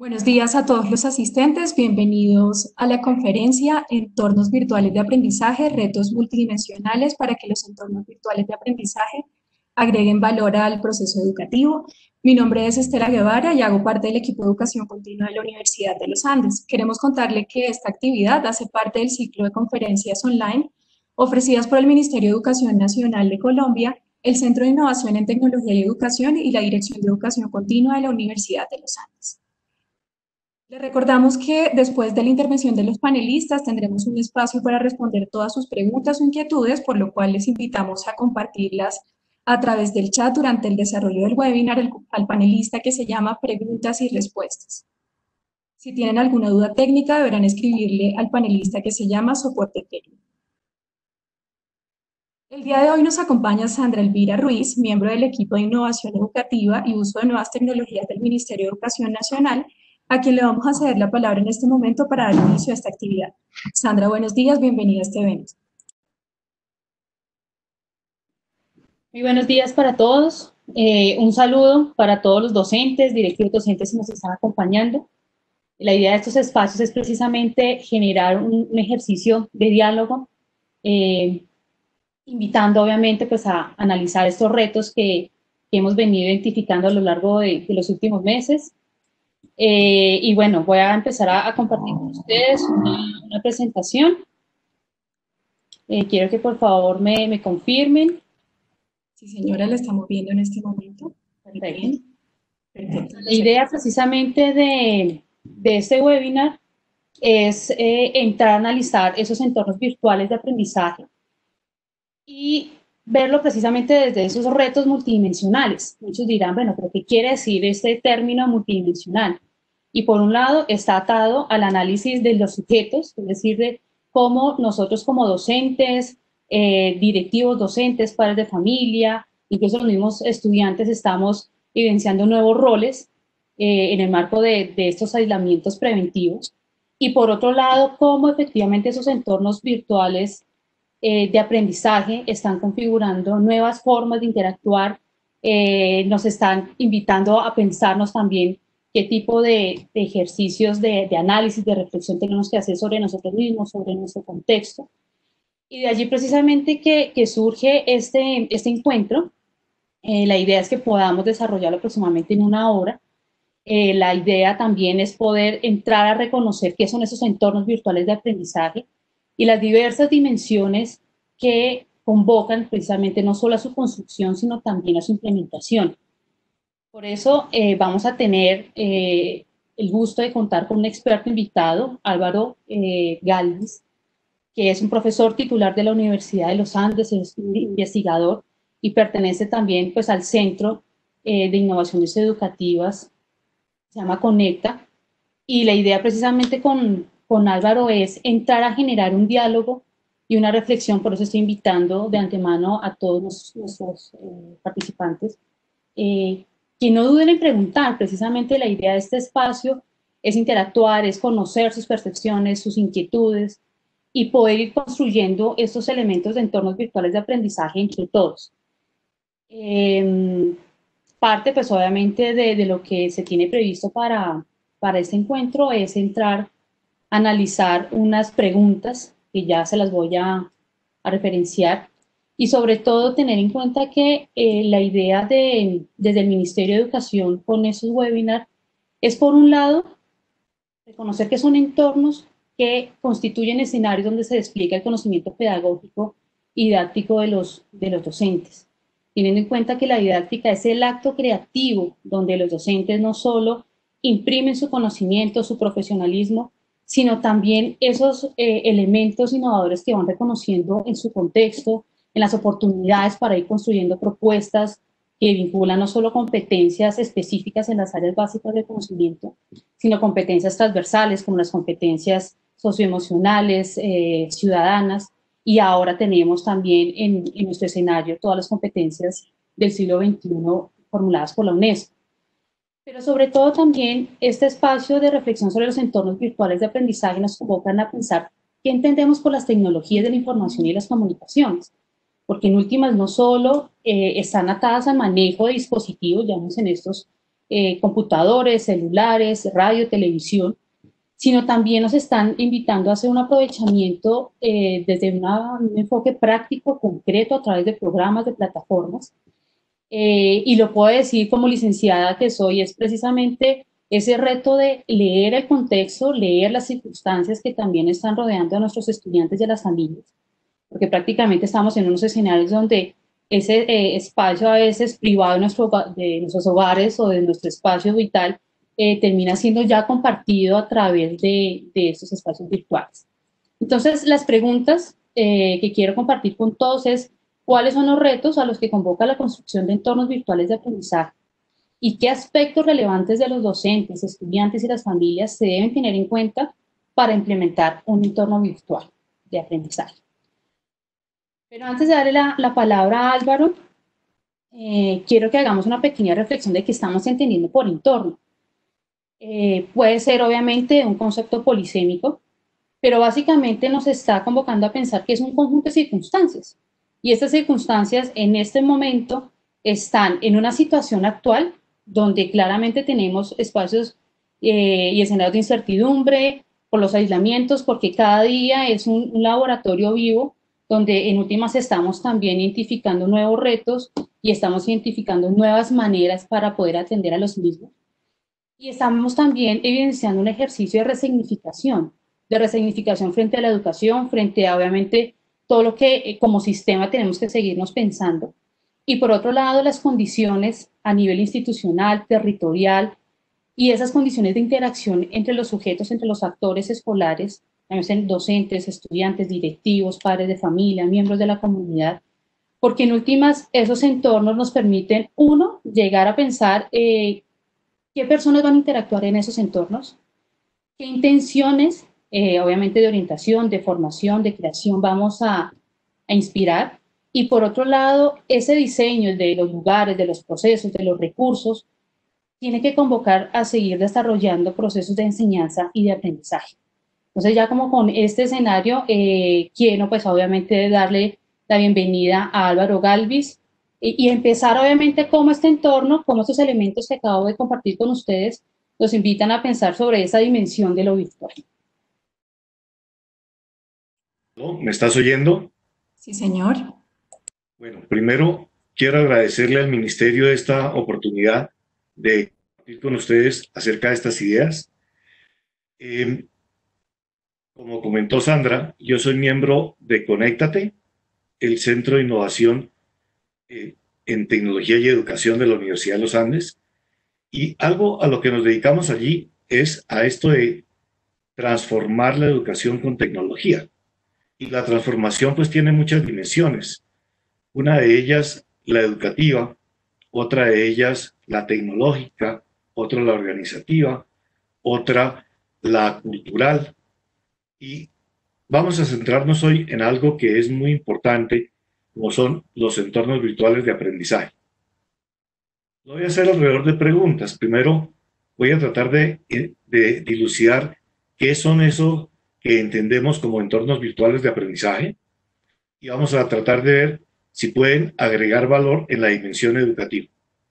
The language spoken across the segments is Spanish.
Buenos días a todos los asistentes, bienvenidos a la conferencia Entornos virtuales de aprendizaje, retos multidimensionales para que los entornos virtuales de aprendizaje agreguen valor al proceso educativo. Mi nombre es Estela Guevara y hago parte del equipo de educación continua de la Universidad de los Andes. Queremos contarle que esta actividad hace parte del ciclo de conferencias online ofrecidas por el Ministerio de Educación Nacional de Colombia, el Centro de Innovación en Tecnología y Educación y la Dirección de Educación Continua de la Universidad de los Andes. Les recordamos que después de la intervención de los panelistas tendremos un espacio para responder todas sus preguntas o inquietudes, por lo cual les invitamos a compartirlas a través del chat durante el desarrollo del webinar al panelista que se llama Preguntas y Respuestas. Si tienen alguna duda técnica, deberán escribirle al panelista que se llama Soporte Técnico. El día de hoy nos acompaña Sandra Elvira Ruiz, miembro del equipo de Innovación Educativa y Uso de Nuevas Tecnologías del Ministerio de Educación Nacional, a quien le vamos a ceder la palabra en este momento para dar inicio a esta actividad. Sandra, buenos días, bienvenida a este evento. Muy buenos días para todos. Un saludo para todos los docentes, directivos docentes que nos están acompañando. La idea de estos espacios es precisamente generar un ejercicio de diálogo, invitando obviamente pues a analizar estos retos que hemos venido identificando a lo largo de los últimos meses. Y bueno, voy a empezar a compartir con ustedes una presentación. Quiero que por favor me confirmen. Sí, señora, la estamos viendo en este momento. Perfecto. La idea precisamente de este webinar es entrar a analizar esos entornos virtuales de aprendizaje y verlo precisamente desde esos retos multidimensionales. Muchos dirán, bueno, pero ¿qué quiere decir este término multidimensional? Y por un lado está atado al análisis de los sujetos, es decir, de cómo nosotros como docentes, directivos docentes, padres de familia, incluso los mismos estudiantes estamos evidenciando nuevos roles en el marco de estos aislamientos preventivos. Y por otro lado, cómo efectivamente esos entornos virtuales de aprendizaje están configurando nuevas formas de interactuar, nos están invitando a pensarnos también qué tipo de ejercicios de análisis, de reflexión tenemos que hacer sobre nosotros mismos, sobre nuestro contexto. Y de allí precisamente que surge este encuentro. La idea es que podamos desarrollarlo aproximadamente en una hora. La idea también es poder entrar a reconocer qué son esos entornos virtuales de aprendizaje y las diversas dimensiones que convocan precisamente no solo a su construcción, sino también a su implementación. Por eso vamos a tener el gusto de contar con un experto invitado, Álvaro Galvis, que es un profesor titular de la Universidad de los Andes, es un investigador y pertenece también pues, al Centro de Innovaciones Educativas, se llama Conecta, y la idea precisamente con Álvaro es entrar a generar un diálogo y una reflexión, por eso estoy invitando de antemano a todos nuestros participantes, que no duden en preguntar. Precisamente la idea de este espacio es interactuar, es conocer sus percepciones, sus inquietudes y poder ir construyendo estos elementos de entornos virtuales de aprendizaje entre todos. Parte pues obviamente de lo que se tiene previsto para este encuentro es entrar a analizar unas preguntas que ya se las voy a referenciar y sobre todo tener en cuenta que la idea desde el Ministerio de Educación con esos webinars es por un lado reconocer que son entornos que constituyen escenarios donde se despliega el conocimiento pedagógico y didáctico de los docentes, teniendo en cuenta que la didáctica es el acto creativo donde los docentes no solo imprimen su conocimiento, su profesionalismo, sino también esos elementos innovadores que van reconociendo en su contexto, en las oportunidades para ir construyendo propuestas que vinculan no solo competencias específicas en las áreas básicas de conocimiento, sino competencias transversales como las competencias socioemocionales, ciudadanas, y ahora tenemos también en nuestro escenario todas las competencias del siglo XXI formuladas por la UNESCO. Pero sobre todo también este espacio de reflexión sobre los entornos virtuales de aprendizaje nos convocan a pensar qué entendemos por las tecnologías de la información y las comunicaciones, porque en últimas no solo están atadas al manejo de dispositivos, ya vemos en estos computadores, celulares, radio, televisión, sino también nos están invitando a hacer un aprovechamiento desde un enfoque práctico, concreto, a través de programas, de plataformas. Y lo puedo decir como licenciada que soy, es precisamente ese reto de leer el contexto, leer las circunstancias que también están rodeando a nuestros estudiantes y a las familias, porque prácticamente estamos en unos escenarios donde ese espacio a veces privado de nuestros hogares o de nuestro espacio vital termina siendo ya compartido a través de estos espacios virtuales. Entonces, las preguntas que quiero compartir con todos es cuáles son los retos a los que convoca la construcción de entornos virtuales de aprendizaje y qué aspectos relevantes de los docentes, estudiantes y las familias se deben tener en cuenta para implementar un entorno virtual de aprendizaje. Pero antes de darle la palabra a Álvaro, quiero que hagamos una pequeña reflexión de qué estamos entendiendo por entorno. Puede ser obviamente un concepto polisémico, pero básicamente nos está convocando a pensar que es un conjunto de circunstancias. Y estas circunstancias en este momento están en una situación actual donde claramente tenemos espacios y escenarios de incertidumbre por los aislamientos, porque cada día es un laboratorio vivo donde en últimas estamos también identificando nuevos retos y estamos identificando nuevas maneras para poder atender a los mismos. Y estamos también evidenciando un ejercicio de resignificación frente a la educación, frente a obviamente todo lo que como sistema tenemos que seguirnos pensando. Y por otro lado, las condiciones a nivel institucional, territorial y esas condiciones de interacción entre los sujetos, entre los actores escolares, docentes, estudiantes, directivos, padres de familia, miembros de la comunidad, porque en últimas esos entornos nos permiten, uno, llegar a pensar qué personas van a interactuar en esos entornos, qué intenciones, obviamente de orientación, de formación, de creación vamos a inspirar, y por otro lado, ese diseño de los lugares, de los procesos, de los recursos, tiene que convocar a seguir desarrollando procesos de enseñanza y de aprendizaje. Entonces ya como con este escenario, quiero pues obviamente darle la bienvenida a Álvaro Galvis y empezar obviamente cómo este entorno, cómo estos elementos que acabo de compartir con ustedes nos invitan a pensar sobre esa dimensión de lo virtual. ¿Me estás oyendo? Sí, señor. Bueno, primero quiero agradecerle al Ministerio esta oportunidad de compartir con ustedes acerca de estas ideas. Como comentó Sandra, yo soy miembro de Conéctate, el Centro de Innovación en Tecnología y Educación de la Universidad de los Andes, y algo a lo que nos dedicamos allí es a esto de transformar la educación con tecnología. Y la transformación pues tiene muchas dimensiones. Una de ellas la educativa, otra de ellas la tecnológica, otra la organizativa, otra la cultural. Y vamos a centrarnos hoy en algo que es muy importante, como son los entornos virtuales de aprendizaje. Lo voy a hacer alrededor de preguntas. Primero voy a tratar de dilucidar qué son eso que entendemos como entornos virtuales de aprendizaje y vamos a tratar de ver si pueden agregar valor en la dimensión educativa.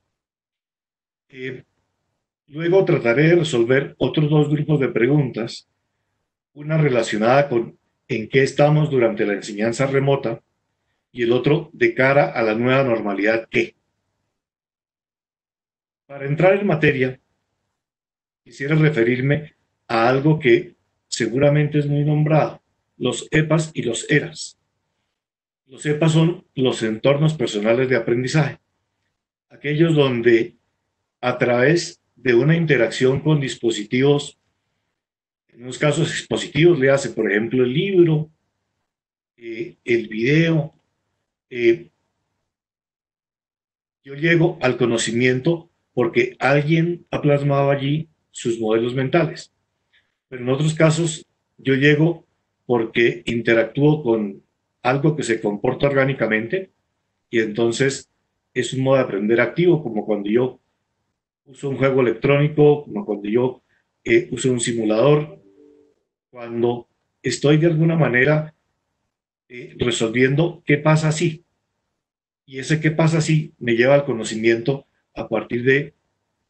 Luego trataré de resolver otros dos grupos de preguntas, una relacionada con en qué estamos durante la enseñanza remota y el otro de cara a la nueva normalidad ¿qué? Para entrar en materia, quisiera referirme a algo que seguramente es muy nombrado, los EPAs y los ERAs. Los EPAs son los entornos personales de aprendizaje, aquellos donde a través de una interacción con dispositivos, en unos casos dispositivos, le hace por ejemplo el libro, el video, yo llego al conocimiento porque alguien ha plasmado allí sus modelos mentales. Pero en otros casos yo llego porque interactúo con algo que se comporta orgánicamente y entonces es un modo de aprender activo, como cuando yo uso un juego electrónico, como cuando yo uso un simulador, cuando estoy de alguna manera resolviendo qué pasa si. Y ese qué pasa si me lleva al conocimiento a partir de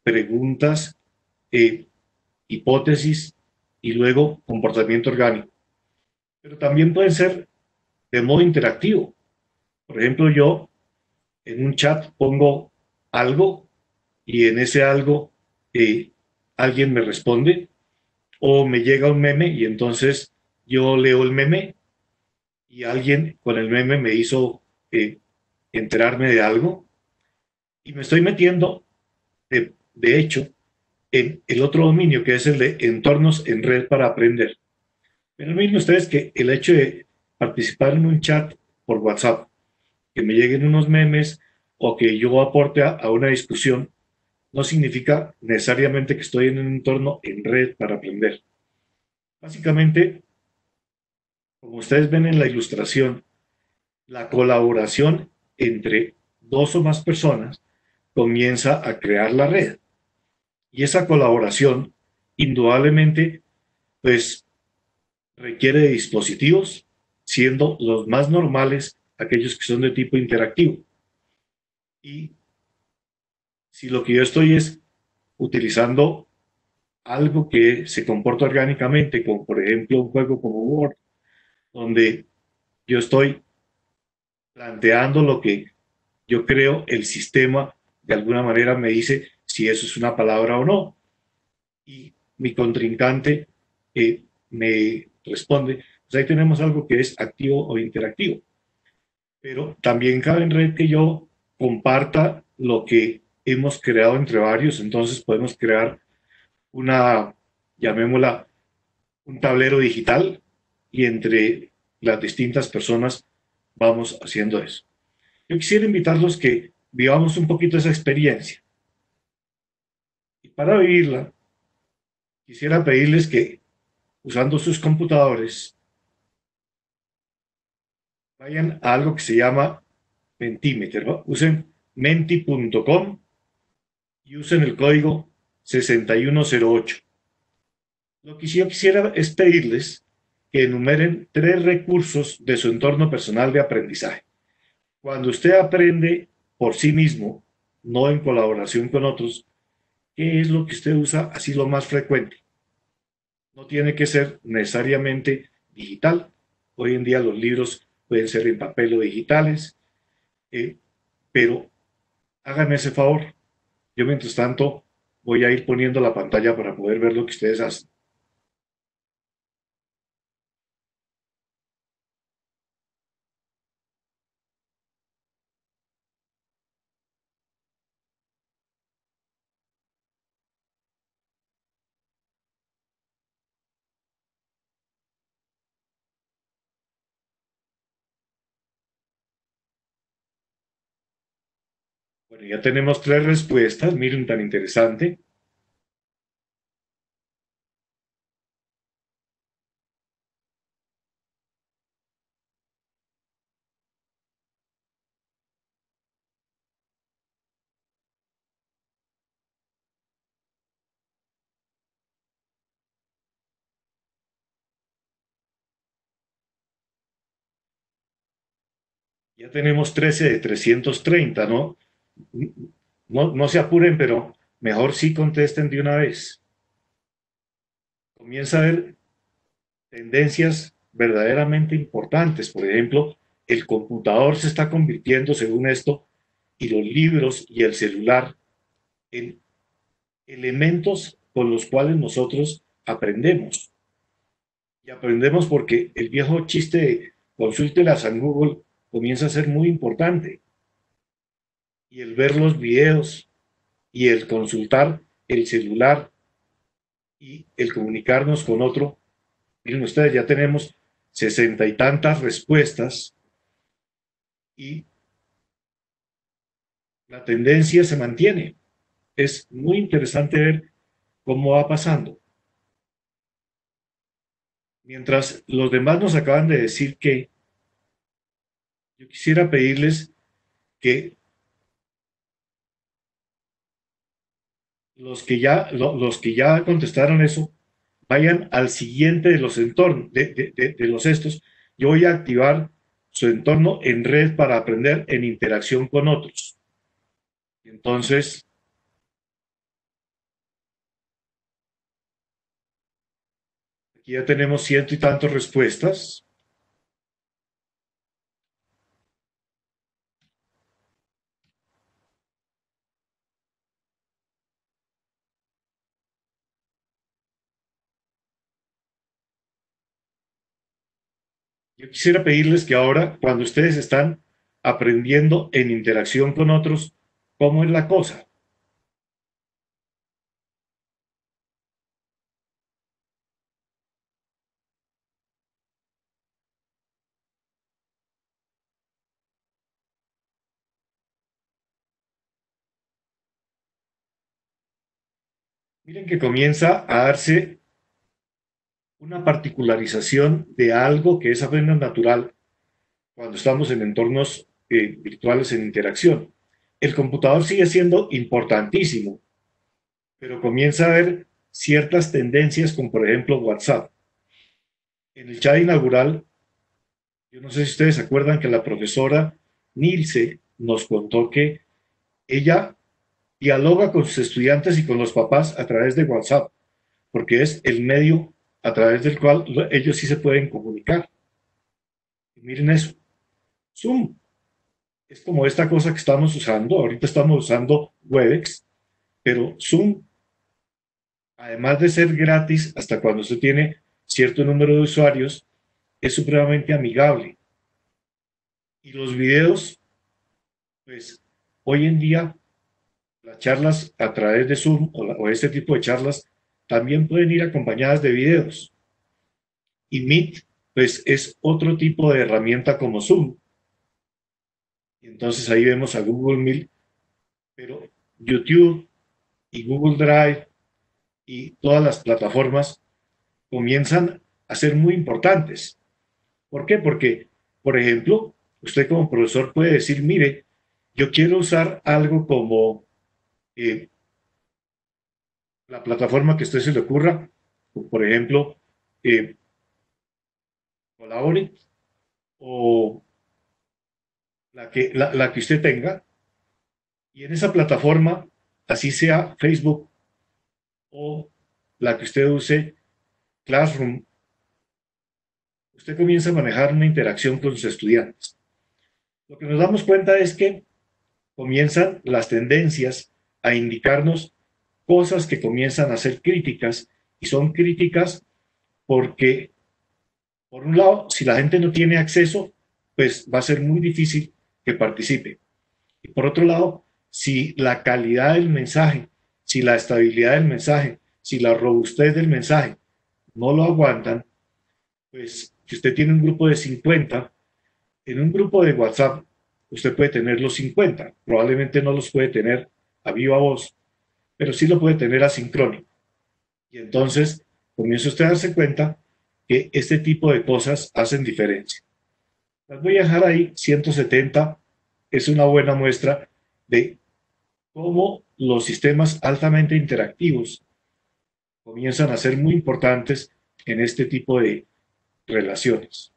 preguntas, hipótesis y luego comportamiento orgánico. Pero también pueden ser de modo interactivo. Por ejemplo, yo en un chat pongo algo y en ese algo alguien me responde o me llega un meme y entonces yo leo el meme y alguien con el meme me hizo enterarme de algo y me estoy metiendo, de hecho, en el otro dominio que es el de entornos en red para aprender. Pero miren ustedes que el hecho de participar en un chat por WhatsApp, que me lleguen unos memes o que yo aporte a una discusión, no significa necesariamente que estoy en un entorno en red para aprender. Básicamente, como ustedes ven en la ilustración, la colaboración entre dos o más personas comienza a crear la red. Y esa colaboración, indudablemente, pues requiere de dispositivos, siendo los más normales aquellos que son de tipo interactivo. Y si lo que yo estoy es utilizando algo que se comporta orgánicamente, como por ejemplo un juego como Word, donde yo estoy planteando lo que yo creo el sistema de alguna manera me dice si eso es una palabra o no. Y mi contrincante me responde, pues ahí tenemos algo que es activo o interactivo. Pero también cabe en red que yo comparta lo que hemos creado entre varios, entonces podemos crear una, llamémosla, un tablero digital y entre las distintas personas vamos haciendo eso. Yo quisiera invitarlos que vivamos un poquito esa experiencia. Y para vivirla, quisiera pedirles que, usando sus computadores, vayan a algo que se llama Mentimeter, ¿no? Usen menti.com y usen el código 6108. Lo que yo quisiera es pedirles que enumeren 3 recursos de su entorno personal de aprendizaje. Cuando usted aprende por sí mismo, no en colaboración con otros, ¿qué es lo que usted usa así lo más frecuente? No tiene que ser necesariamente digital. Hoy en día los libros pueden ser en papel o digitales, pero háganme ese favor. Yo mientras tanto voy a ir poniendo la pantalla para poder ver lo que ustedes hacen. Bueno, ya tenemos 3 respuestas. Miren, tan interesante. Ya tenemos 13 de 330, ¿no? No se apuren, pero mejor sí contesten de una vez. Comienza a ver tendencias verdaderamente importantes. Por ejemplo, el computador se está convirtiendo, según esto, y los libros y el celular en elementos con los cuales nosotros aprendemos. Y aprendemos porque el viejo chiste de consúltelas en Google comienza a ser muy importante. Y el ver los videos y el consultar el celular y el comunicarnos con otro. Miren ustedes, ya tenemos 60 y tantas respuestas y la tendencia se mantiene. Es muy interesante ver cómo va pasando. Mientras los demás nos acaban de decir que yo quisiera pedirles que los que ya contestaron eso vayan al siguiente de los entornos, de los estos. Yo voy a activar su entorno en red para aprender en interacción con otros. Entonces, Aquí ya tenemos ciento y tantas respuestas. Yo quisiera pedirles que ahora, cuando ustedes están aprendiendo en interacción con otros, ¿cómo es la cosa? Miren que comienza a darse una particularización de algo que es apenas natural cuando estamos en entornos virtuales en interacción. El computador sigue siendo importantísimo, pero comienza a haber ciertas tendencias, como por ejemplo WhatsApp. En el chat inaugural, yo no sé si ustedes se acuerdan que la profesora Nilce nos contó que ella dialoga con sus estudiantes y con los papás a través de WhatsApp, porque es el medio a través del cual ellos sí se pueden comunicar. Y miren eso, Zoom es como esta cosa que estamos usando, ahorita estamos usando Webex, pero Zoom, además de ser gratis hasta cuando usted tiene cierto número de usuarios, es supremamente amigable. Y los videos, pues hoy en día las charlas a través de Zoom o este tipo de charlas también pueden ir acompañadas de videos. Y Meet, pues es otro tipo de herramienta como Zoom. Y entonces ahí vemos a Google Meet, pero YouTube y Google Drive y todas las plataformas comienzan a ser muy importantes. ¿Por qué? Porque, por ejemplo, usted como profesor puede decir, mire, yo quiero usar algo como eh, la plataforma que a usted se le ocurra, por ejemplo, eh, Collaborate o la que usted tenga, y en esa plataforma, así sea Facebook o la que usted use, Classroom, usted comienza a manejar una interacción con sus estudiantes. Lo que nos damos cuenta es que comienzan las tendencias a indicarnos cosas que comienzan a ser críticas, y son críticas porque, por un lado, si la gente no tiene acceso, pues va a ser muy difícil que participe. Y por otro lado, si la calidad del mensaje, si la estabilidad del mensaje, si la robustez del mensaje no lo aguantan, pues si usted tiene un grupo de 50, en un grupo de WhatsApp usted puede tener los 50, probablemente no los puede tener a viva voz, pero sí lo puede tener asincrónico. Y entonces comienza usted a darse cuenta que este tipo de cosas hacen diferencia. Las voy a dejar ahí, 170 es una buena muestra de cómo los sistemas altamente interactivos comienzan a ser muy importantes en este tipo de relaciones.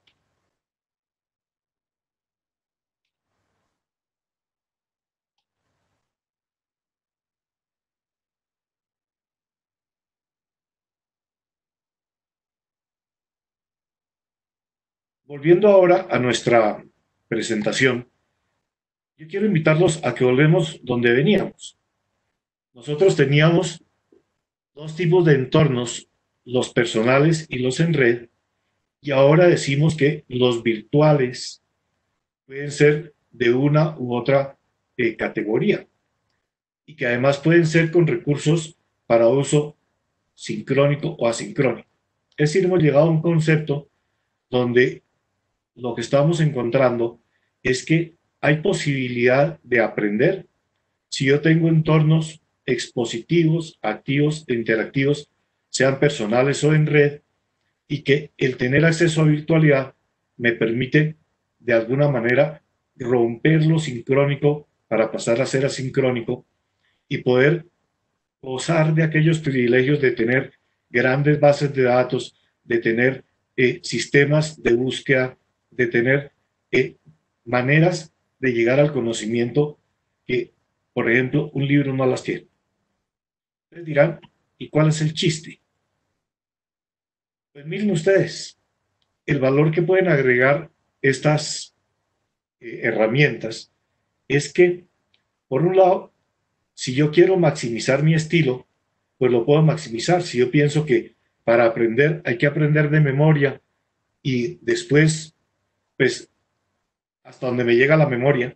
Volviendo ahora a nuestra presentación, yo quiero invitarlos a que volvemos donde veníamos. Nosotros teníamos dos tipos de entornos, los personales y los en red, y ahora decimos que los virtuales pueden ser de una u otra categoría y que además pueden ser con recursos para uso sincrónico o asincrónico. Es decir, hemos llegado a un concepto donde lo que estamos encontrando es que hay posibilidad de aprender si yo tengo entornos expositivos, activos e interactivos, sean personales o en red, y que el tener acceso a virtualidad me permite de alguna manera romper lo sincrónico para pasar a ser asincrónico y poder gozar de aquellos privilegios de tener grandes bases de datos, de tener sistemas de búsqueda, de tener maneras de llegar al conocimiento que, por ejemplo, un libro no las tiene. Ustedes dirán, ¿y cuál es el chiste? Pues miren ustedes, el valor que pueden agregar estas herramientas es que, por un lado, si yo quiero maximizar mi estilo, pues lo puedo maximizar. Si yo pienso que para aprender hay que aprender de memoria y después, pues, hasta donde me llega la memoria,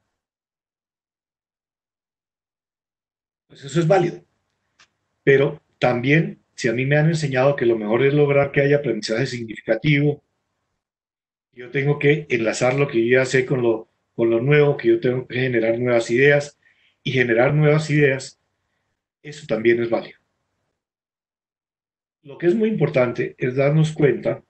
pues eso es válido. Pero también, si a mí me han enseñado que lo mejor es lograr que haya aprendizaje significativo, yo tengo que enlazar lo que yo ya sé con lo nuevo, que yo tengo que generar nuevas ideas, y generar nuevas ideas, eso también es válido. Lo que es muy importante es darnos cuenta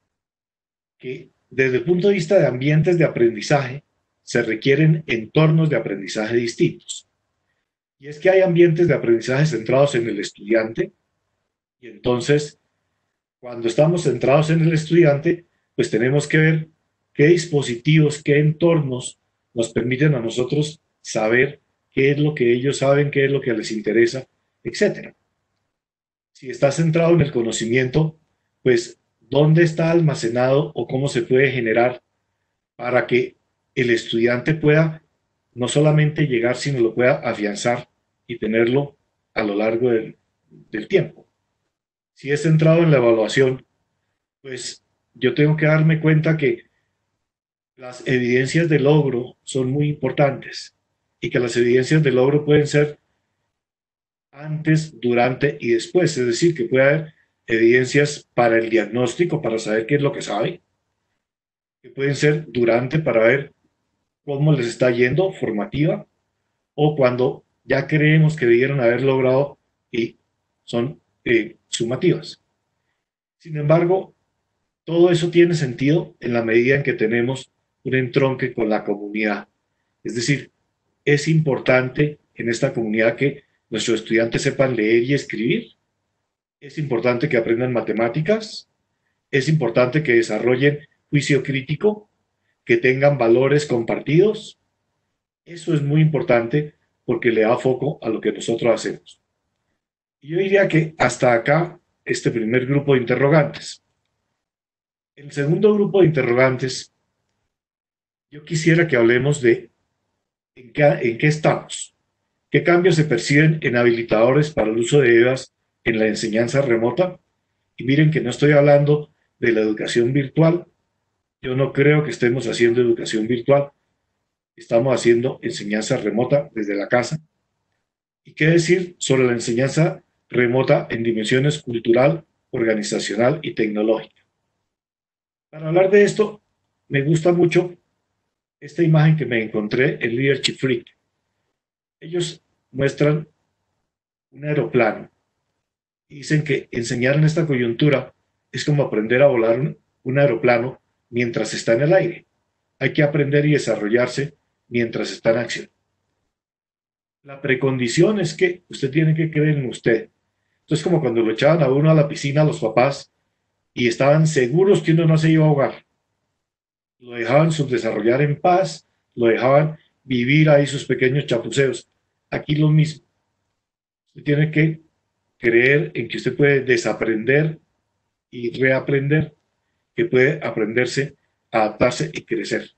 que desde el punto de vista de ambientes de aprendizaje, se requieren entornos de aprendizaje distintos. Y es que hay ambientes de aprendizaje centrados en el estudiante, y entonces, cuando estamos centrados en el estudiante, pues tenemos que ver qué dispositivos, qué entornos nos permiten a nosotros saber qué es lo que ellos saben, qué es lo que les interesa, etcétera. Si está centrado en el conocimiento, pues dónde está almacenado o cómo se puede generar para que el estudiante pueda no solamente llegar, sino lo pueda afianzar y tenerlo a lo largo del tiempo. Si es centrado en la evaluación, pues yo tengo que darme cuenta que las evidencias de logro son muy importantes y que las evidencias de logro pueden ser antes, durante y después. Es decir, que puede haber evidencias para el diagnóstico, para saber qué es lo que sabe, que pueden ser durante para ver cómo les está yendo, formativa, o cuando ya creemos que debieron haber logrado y son sumativas. Sin embargo, todo eso tiene sentido en la medida en que tenemos un entronque con la comunidad. Es decir, es importante en esta comunidad que nuestros estudiantes sepan leer y escribir. Es importante que aprendan matemáticas. Es importante que desarrollen juicio crítico, que tengan valores compartidos. Eso es muy importante porque le da foco a lo que nosotros hacemos. Y yo diría que hasta acá este primer grupo de interrogantes. El segundo grupo de interrogantes, yo quisiera que hablemos de en qué estamos, qué cambios se perciben en habilitadores para el uso de EVAs en la enseñanza remota. Y miren que no estoy hablando de la educación virtual. Yo no creo que estemos haciendo educación virtual. Estamos haciendo enseñanza remota desde la casa. ¿Y qué decir sobre la enseñanza remota en dimensiones cultural, organizacional y tecnológica? Para hablar de esto, me gusta mucho esta imagen que me encontré en Leadership Freak. Ellos muestran un aeroplano y dicen que enseñar en esta coyuntura es como aprender a volar un aeroplano mientras está en el aire. Hay que aprender y desarrollarse mientras está en acción. La precondición es que usted tiene que creer en usted. Entonces, como cuando lo echaban a uno a la piscina los papás y estaban seguros que uno no se iba a ahogar. Lo dejaban subdesarrollar en paz, lo dejaban vivir ahí sus pequeños chapuceos. Aquí lo mismo. Usted tiene que creer en que usted puede desaprender y reaprender, que puede aprenderse, adaptarse y crecer.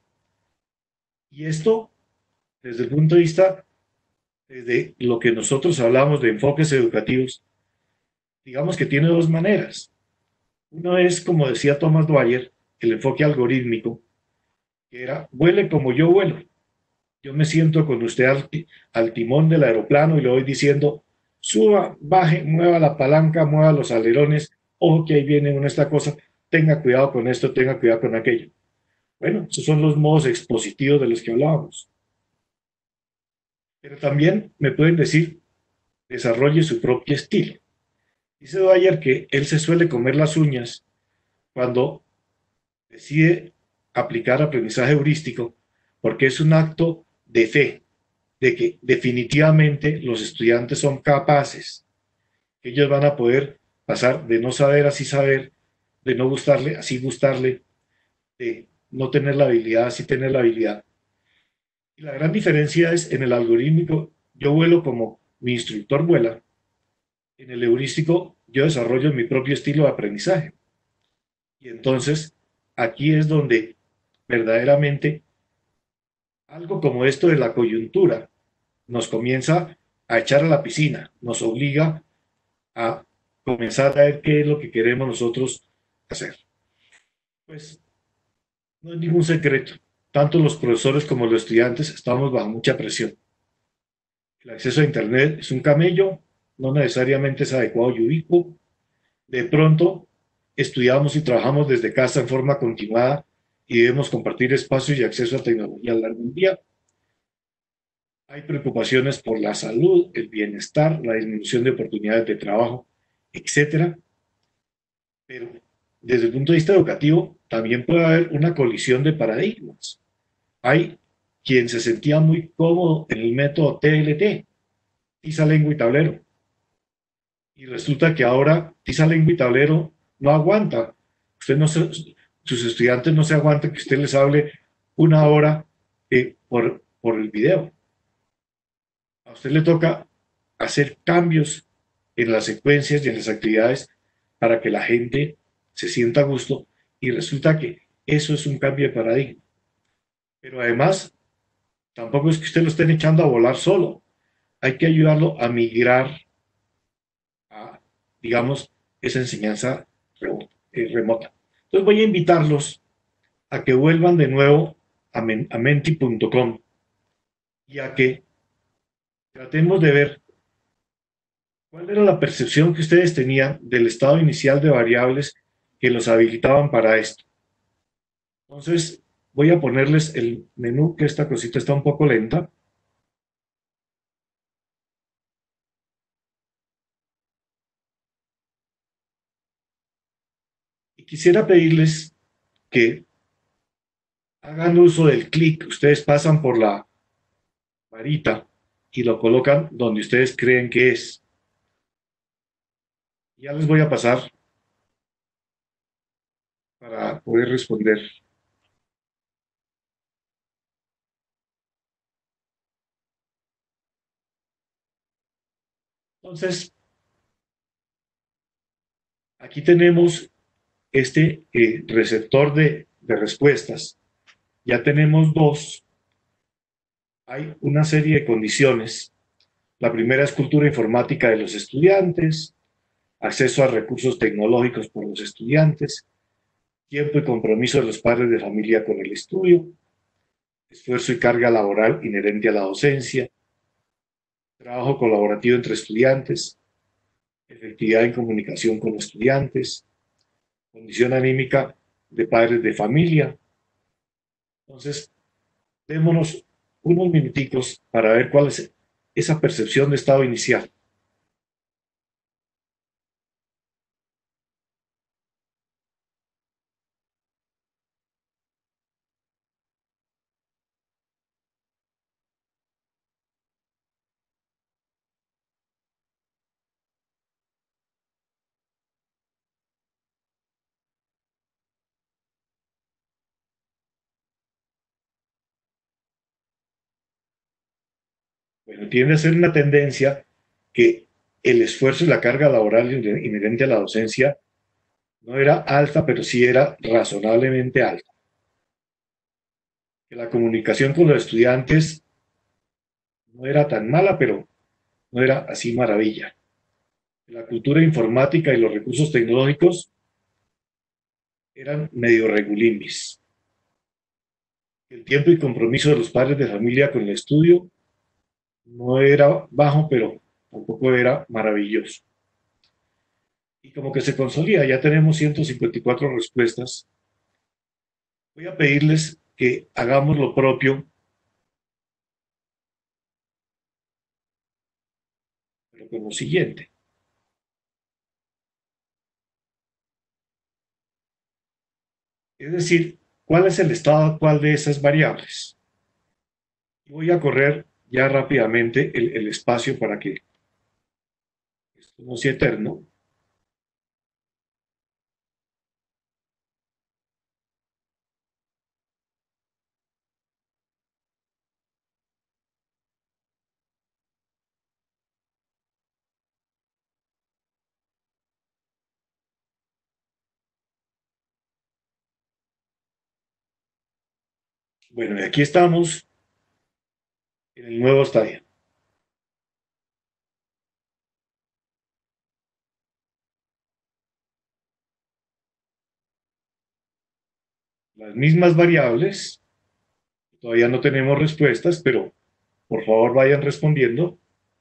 Y esto, desde el punto de vista, desde lo que nosotros hablamos de enfoques educativos, digamos que tiene dos maneras. Uno es, como decía Thomas Dwyer, el enfoque algorítmico, que era, vuele como yo vuelo. Yo me siento con usted al timón del aeroplano y le voy diciendo, suba, baje, mueva la palanca, mueva los alerones, ojo que ahí viene una esta cosa, tenga cuidado con esto, tenga cuidado con aquello. Bueno, esos son los modos expositivos de los que hablábamos. Pero también me pueden decir, desarrolle su propio estilo. Dice Dwyer que él se suele comer las uñas cuando decide aplicar aprendizaje heurístico, porque es un acto de fe, de que definitivamente los estudiantes son capaces, que ellos van a poder pasar de no saber a sí saber, de no gustarle a sí gustarle, de no tener la habilidad a sí tener la habilidad. Y la gran diferencia es en el algorítmico, yo vuelo como mi instructor vuela, en el heurístico yo desarrollo mi propio estilo de aprendizaje. Y entonces aquí es donde verdaderamente algo como esto de la coyuntura nos comienza a echar a la piscina, nos obliga a comenzar a ver qué es lo que queremos nosotros hacer. Pues no es ningún secreto. Tanto los profesores como los estudiantes estamos bajo mucha presión. El acceso a Internet es un camello, no necesariamente es adecuado y ubicuo. De pronto, estudiamos y trabajamos desde casa en forma continuada y debemos compartir espacios y acceso a tecnología a lo largo del día. Hay preocupaciones por la salud, el bienestar, la disminución de oportunidades de trabajo, etcétera. Pero desde el punto de vista educativo, también puede haber una colisión de paradigmas. Hay quien se sentía muy cómodo en el método TLT, tiza, lengua y tablero. Y resulta que ahora tiza, lengua y tablero no aguanta. Usted no se, sus estudiantes no se aguantan que usted les hable una hora por el video. A usted le toca hacer cambios en las secuencias y en las actividades para que la gente se sienta a gusto y resulta que eso es un cambio de paradigma. Pero además, tampoco es que usted lo estén echando a volar solo. Hay que ayudarlo a migrar a, digamos, esa enseñanza remota. Entonces voy a invitarlos a que vuelvan de nuevo a menti.com y a que tratemos de ver cuál era la percepción que ustedes tenían del estado inicial de variables que los habilitaban para esto. Entonces voy a ponerles el menú, que esta cosita está un poco lenta. Y quisiera pedirles que hagan uso del clic. Ustedes pasan por la varita y lo colocan donde ustedes creen que es. Ya les voy a pasar para poder responder. Entonces, aquí tenemos este receptor de respuestas. Ya tenemos dos. Hay una serie de condiciones. La primera es cultura informática de los estudiantes, acceso a recursos tecnológicos por los estudiantes, tiempo y compromiso de los padres de familia con el estudio, esfuerzo y carga laboral inherente a la docencia, trabajo colaborativo entre estudiantes, efectividad en comunicación con estudiantes, condición anímica de padres de familia. Entonces, démonos unos minuticos para ver cuál es esa percepción de estado inicial. Bueno, tiende a ser una tendencia que el esfuerzo y la carga laboral inherente a la docencia no era alta, pero sí era razonablemente alta. Que la comunicación con los estudiantes no era tan mala, pero no era así maravilla. La cultura informática y los recursos tecnológicos eran medio regulimbis. El tiempo y compromiso de los padres de familia con el estudio no era bajo, pero tampoco era maravilloso. Y como que se consolida, ya tenemos 154 respuestas. Voy a pedirles que hagamos lo propio, pero con lo siguiente. Es decir, ¿cuál es el estado actual de esas variables? Y voy a correr ya rápidamente el espacio para que esto no sea eterno. Bueno, y aquí estamos en el nuevo estadio. Las mismas variables, todavía no tenemos respuestas, pero por favor vayan respondiendo.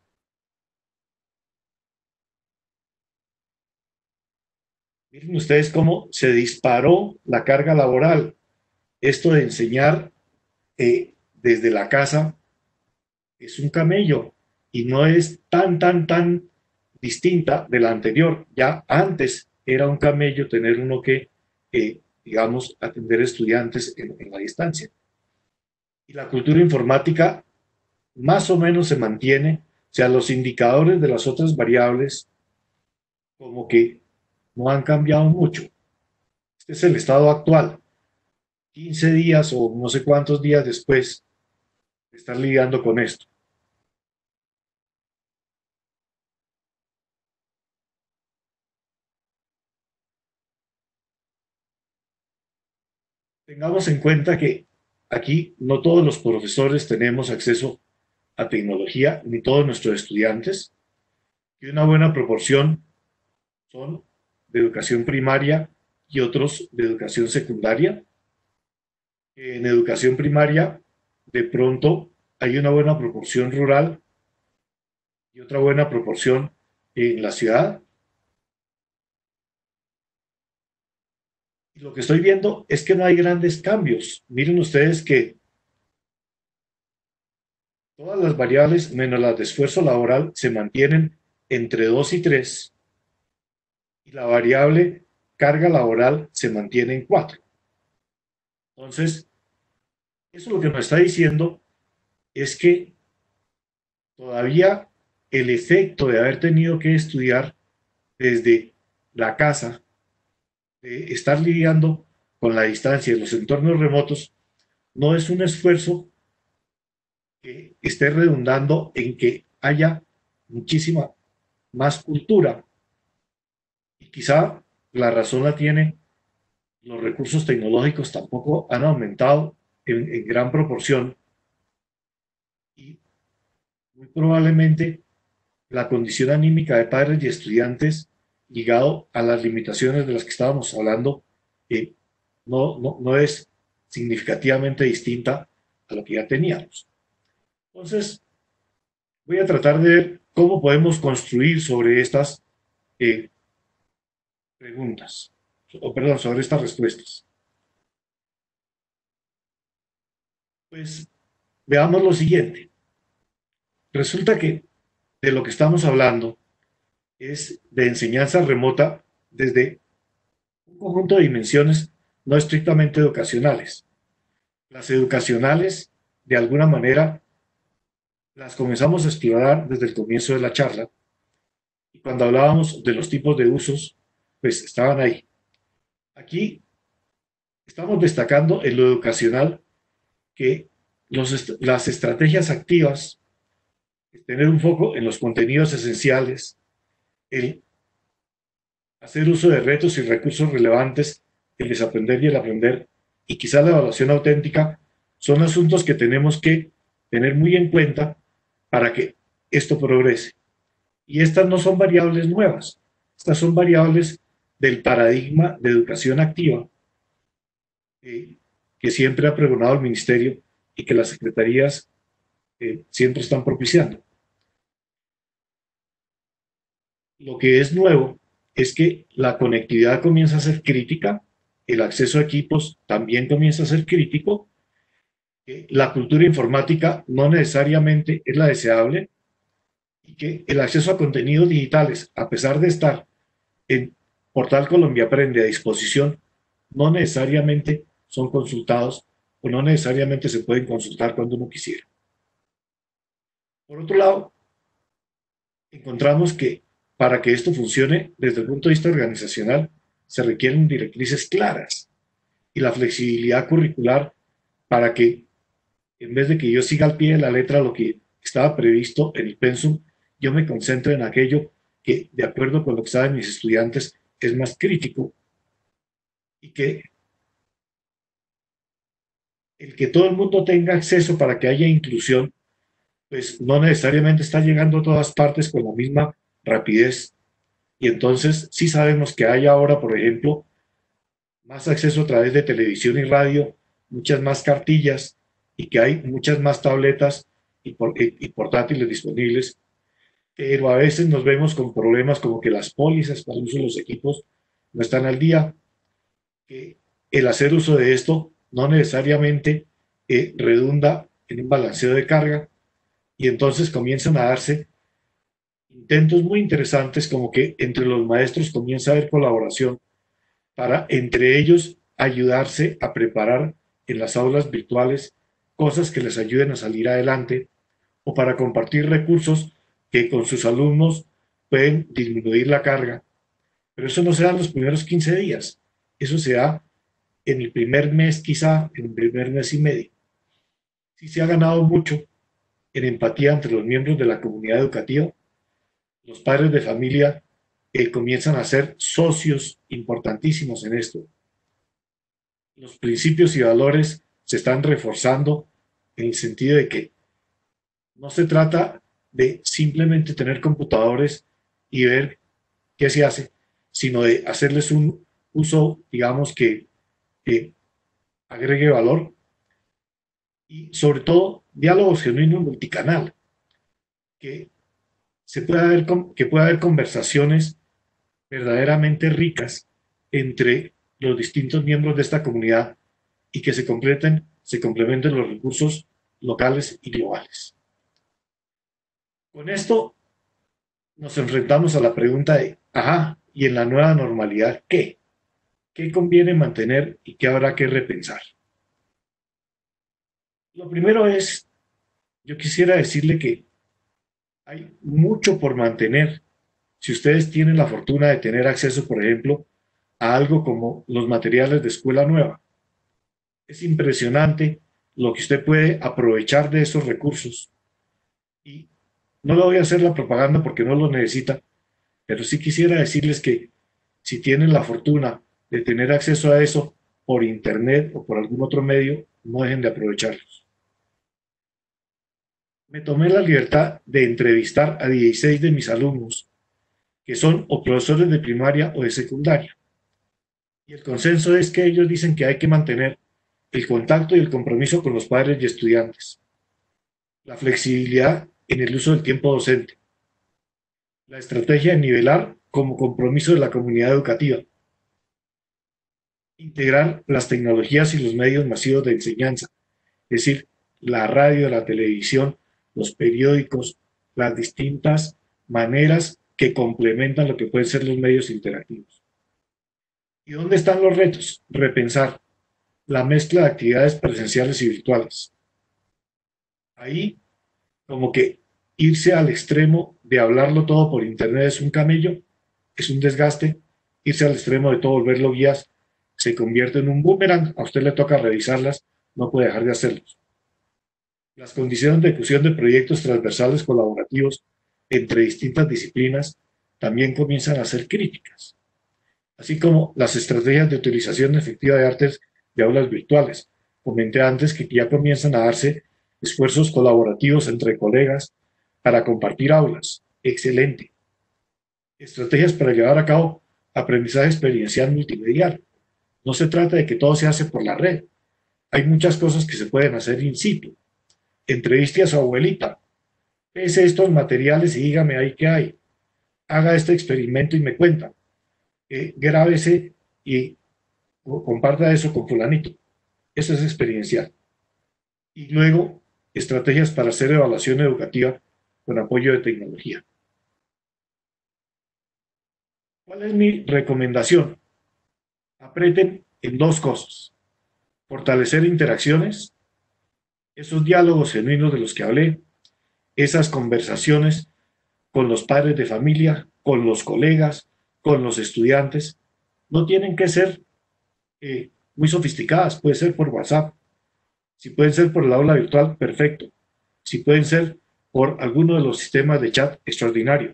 Miren ustedes cómo se disparó la carga laboral. Esto de enseñar desde la casa es un camello y no es tan distinta de la anterior. Ya antes era un camello tener uno que, digamos, atender estudiantes en la distancia. Y la cultura informática más o menos se mantiene, o sea, los indicadores de las otras variables como que no han cambiado mucho. Este es el estado actual. 15 días o no sé cuántos días después de estar lidiando con esto. Tengamos en cuenta que aquí no todos los profesores tenemos acceso a tecnología, ni todos nuestros estudiantes, y una buena proporción son de educación primaria y otros de educación secundaria. En educación primaria, de pronto, hay una buena proporción rural y otra buena proporción en la ciudad. Y lo que estoy viendo es que no hay grandes cambios. Miren ustedes que todas las variables, menos las de esfuerzo laboral, se mantienen entre 2 y 3, y la variable carga laboral se mantiene en 4. Entonces, eso lo que nos está diciendo es que todavía el efecto de haber tenido que estudiar desde la casa, de estar lidiando con la distancia y los entornos remotos, no es un esfuerzo que esté redundando en que haya muchísima más cultura. Y quizá la razón la tiene, los recursos tecnológicos tampoco han aumentado en gran proporción y muy probablemente la condición anímica de padres y estudiantes ligado a las limitaciones de las que estábamos hablando eh, no es significativamente distinta a lo que ya teníamos. Entonces, voy a tratar de ver cómo podemos construir sobre estas eh, preguntas, o perdón, sobre estas respuestas. Pues veamos lo siguiente. Resulta que de lo que estamos hablando es de enseñanza remota desde un conjunto de dimensiones no estrictamente educacionales. Las educacionales, de alguna manera, las comenzamos a explorar desde el comienzo de la charla, y cuando hablábamos de los tipos de usos, pues estaban ahí. Aquí estamos destacando en lo educacional que las estrategias activas, tener un foco en los contenidos esenciales, el hacer uso de retos y recursos relevantes, el desaprender y el aprender, y quizá la evaluación auténtica, son asuntos que tenemos que tener muy en cuenta para que esto progrese. Y estas no son variables nuevas, estas son variables del paradigma de educación activa que siempre ha pregonado el Ministerio y que las secretarías siempre están propiciando. Lo que es nuevo es que la conectividad comienza a ser crítica, el acceso a equipos también comienza a ser crítico, la cultura informática no necesariamente es la deseable y que el acceso a contenidos digitales, a pesar de estar en Portal Colombia Aprende a disposición, no necesariamente son consultados o no necesariamente se pueden consultar cuando uno quisiera. Por otro lado, encontramos que para que esto funcione desde el punto de vista organizacional se requieren directrices claras y la flexibilidad curricular para que en vez de que yo siga al pie de la letra lo que estaba previsto en el pensum, yo me concentro en aquello que, de acuerdo con lo que saben mis estudiantes, es más crítico y que el que todo el mundo tenga acceso para que haya inclusión, pues no necesariamente está llegando a todas partes con la misma rapidez. Y entonces sí sabemos que hay ahora, por ejemplo, más acceso a través de televisión y radio, muchas más cartillas y que hay muchas más tabletas y portátiles disponibles, pero a veces nos vemos con problemas como que las pólizas para el uso de los equipos no están al día, que el hacer uso de esto no necesariamente redunda en un balanceo de carga y entonces comienzan a darse intentos muy interesantes como que entre los maestros comienza a haber colaboración para entre ellos ayudarse a preparar en las aulas virtuales cosas que les ayuden a salir adelante o para compartir recursos que con sus alumnos pueden disminuir la carga. Pero eso no se da en los primeros 15 días, eso se da en el primer mes, quizá en el primer mes y medio. Sí se ha ganado mucho en empatía entre los miembros de la comunidad educativa. Los padres de familia comienzan a ser socios importantísimos en esto. Los principios y valores se están reforzando en el sentido de que no se trata de simplemente tener computadores y ver qué se hace, sino de hacerles un uso, digamos, que agregue valor y sobre todo diálogos genuinos multicanal, que, que pueda haber conversaciones verdaderamente ricas entre los distintos miembros de esta comunidad y que se complementen los recursos locales y globales. Con esto nos enfrentamos a la pregunta de, ajá, ¿y en la nueva normalidad qué? ¿Qué conviene mantener y qué habrá que repensar? Lo primero es, yo quisiera decirle que hay mucho por mantener. Si ustedes tienen la fortuna de tener acceso, por ejemplo, a algo como los materiales de escuela nueva, es impresionante lo que usted puede aprovechar de esos recursos. Y no le voy a hacer la propaganda porque no lo necesita, pero sí quisiera decirles que si tienen la fortuna de tener acceso a eso por internet o por algún otro medio, no dejen de aprovecharlos. Me tomé la libertad de entrevistar a 16 de mis alumnos, que son o profesores de primaria o de secundaria. Y el consenso es que ellos dicen que hay que mantener el contacto y el compromiso con los padres y estudiantes, la flexibilidad en el uso del tiempo docente, la estrategia de nivelar como compromiso de la comunidad educativa, integrar las tecnologías y los medios masivos de enseñanza, es decir, la radio, la televisión, los periódicos, las distintas maneras que complementan lo que pueden ser los medios interactivos. ¿Y dónde están los retos? Repensar la mezcla de actividades presenciales y virtuales. Ahí, como que irse al extremo de hablarlo todo por internet es un camello, es un desgaste, irse al extremo de todo volverlo guías se convierte en un boomerang, a usted le toca revisarlas, no puede dejar de hacerlos. Las condiciones de ejecución de proyectos transversales colaborativos entre distintas disciplinas también comienzan a ser críticas, así como las estrategias de utilización efectiva de artes de aulas virtuales. Comenté antes que ya comienzan a darse esfuerzos colaborativos entre colegas para compartir aulas. Excelente. Estrategias para llevar a cabo aprendizaje experiencial multimedial. No se trata de que todo se hace por la red. Hay muchas cosas que se pueden hacer in situ. Entreviste a su abuelita. Pese estos materiales y dígame ahí qué hay. Haga este experimento y me cuenta. Grábese y comparta eso con fulanito. Eso es experiencial. Y luego, estrategias para hacer evaluación educativa con apoyo de tecnología. ¿Cuál es mi recomendación? Aprieten en dos cosas. Fortalecer interacciones, esos diálogos genuinos de los que hablé, esas conversaciones con los padres de familia, con los colegas, con los estudiantes, no tienen que ser muy sofisticadas, puede ser por WhatsApp, si pueden ser por el aula virtual, perfecto, si pueden ser por alguno de los sistemas de chat, extraordinario,